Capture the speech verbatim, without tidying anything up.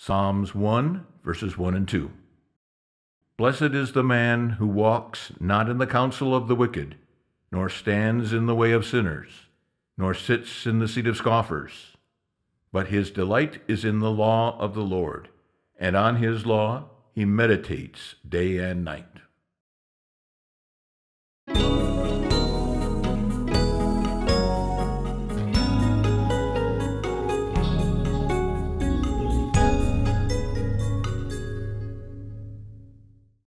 Psalms one, verses one and two. Blessed is the man who walks not in the counsel of the wicked, nor stands in the way of sinners, nor sits in the seat of scoffers. But his delight is in the law of the Lord, and on his law he meditates day and night.